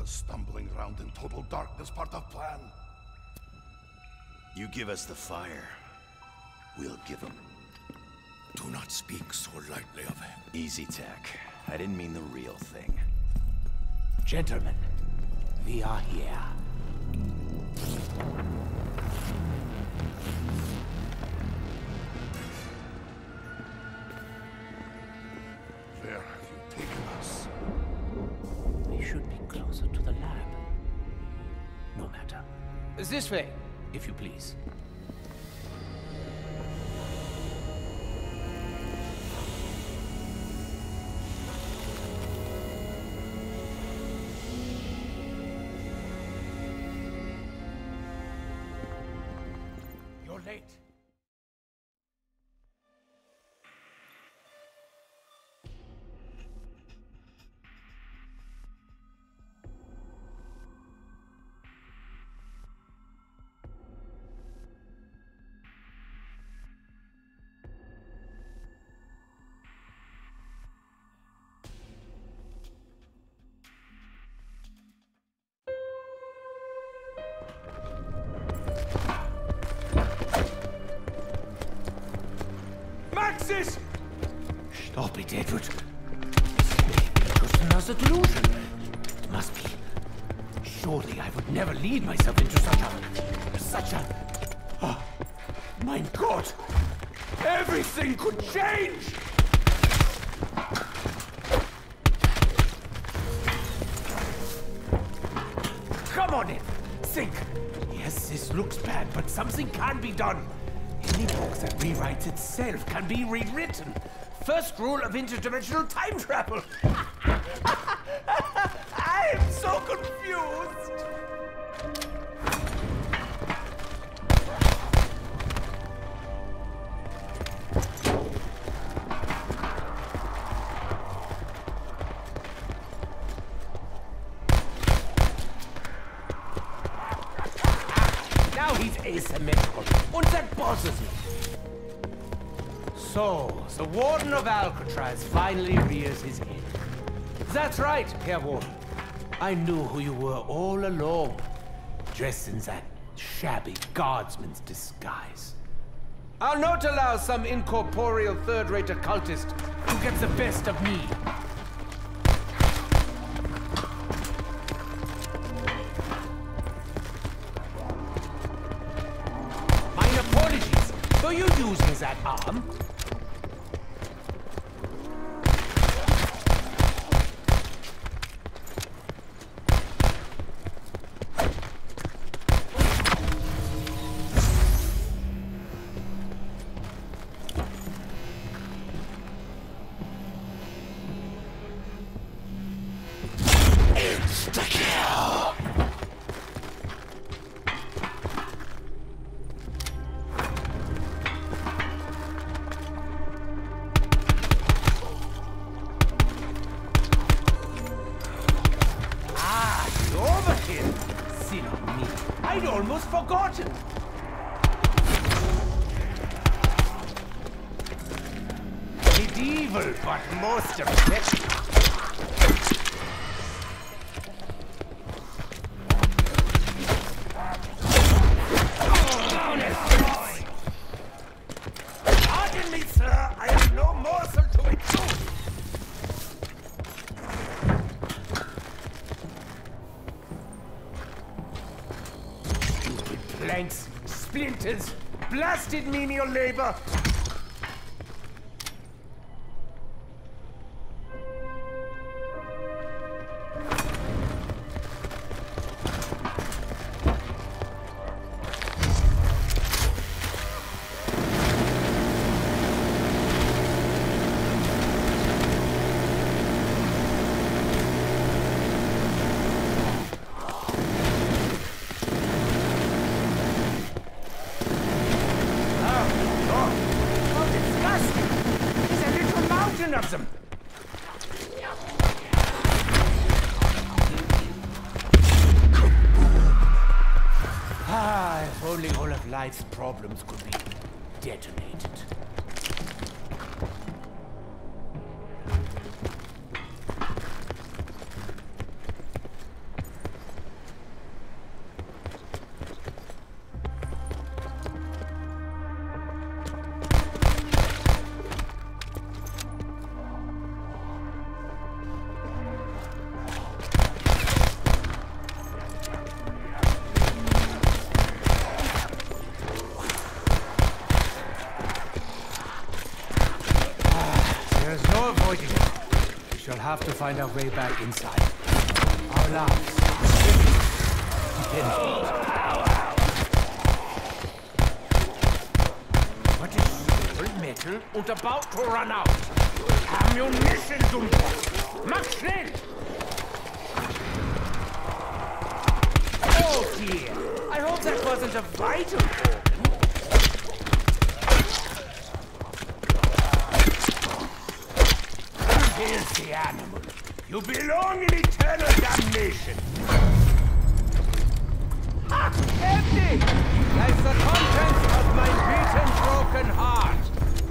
stumbling around in total darkness part of plan? You give us the fire, we'll give them. Do not speak so lightly of him. Easy, Tech. I didn't mean the real thing. Gentlemen, we are here. Where have you taken us? We should be closer to the lab. No matter. This way, if you please. You're late. Maxis! Stop it, Edward. It was another delusion. It must be. Surely I would never lead myself into such a... Oh, my God! Everything could change! Come on in. Think. Yes, this looks bad, but something can be done. Any book that rewrites itself can be rewritten. First rule of interdimensional time travel. I am so confused. Now he's asymmetrical, and that bothers me. So, the Warden of Alcatraz finally rears his head. That's right, Herr Warden. I knew who you were all along, dressed in that shabby guardsman's disguise. I'll not allow some incorporeal third-rate occultist who gets the best of me. My apologies for you using that arm. I'd almost forgotten. Medieval, but most effective. Pardon me, sir. I have no morsel to be chewed. Planks, splinters, blasted menial labor. Of them. Ah, if only all of life's problems could be detonated. avoiding it. We shall have to find our way back inside. Our lives depend on it. What is steel, metal und about to run out? Ammunition, Dumbo! Mach schnell! Oh dear! I hope that wasn't a vital organ. Filthy animal! You belong in eternal damnation! Ah! Empty! Like the contents of my beaten, broken heart!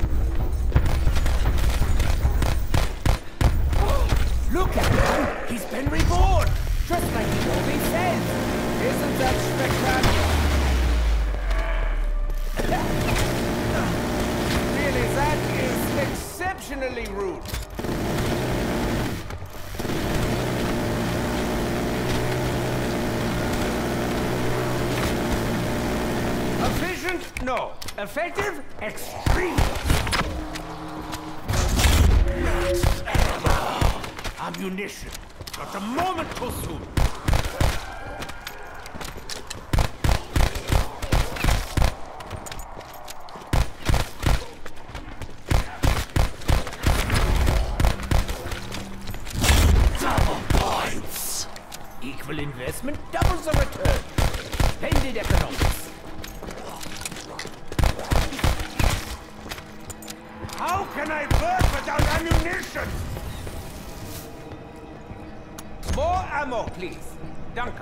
Look at him! He's been reborn! Just like he always says! Isn't that spectacular? Really, that is exceptionally rude! Efficient? No. Effective? Extreme! Ammunition. Not a moment too soon. Double points. Equal investment doubles the return. Splendid economics. How can I work without ammunition? More ammo, please. Danke.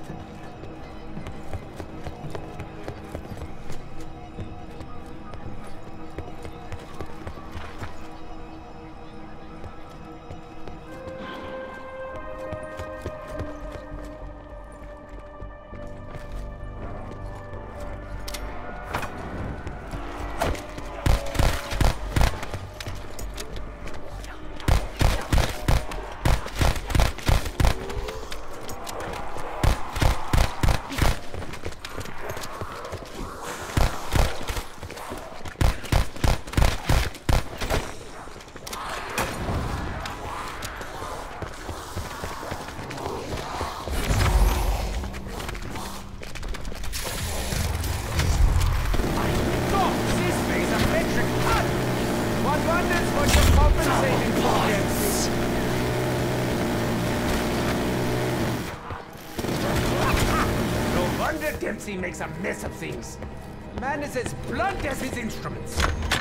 Dempsey makes a mess of things. The man is as blunt as his instruments.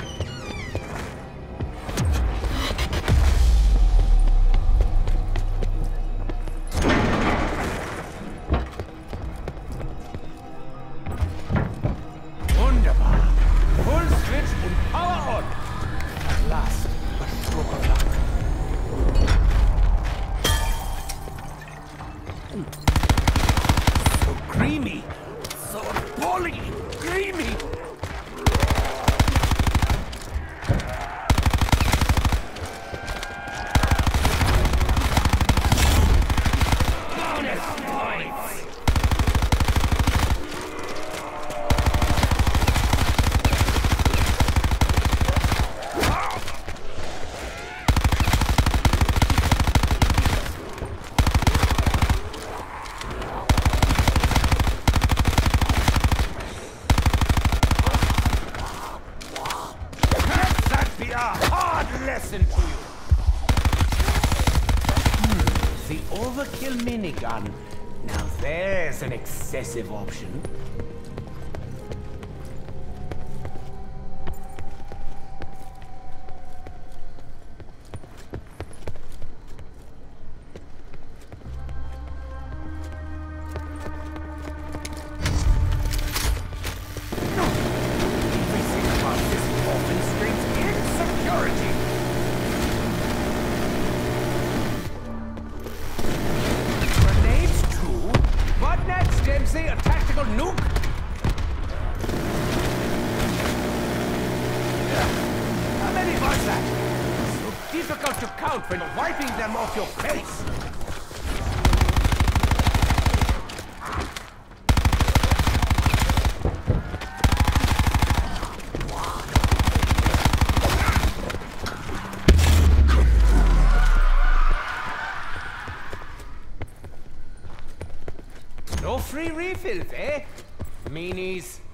Wunderbar. Full switch and power on. At last, a stroke of luck. So creamy. So appallingly creamy! Bonus points! Lesson to you. The overkill minigun. Now there's an excessive option. Everything about this orphan screams insecurity. Dempsey, a tactical nuke? How many was that? So difficult to count when wiping them off your face. free refills, eh? Meanies.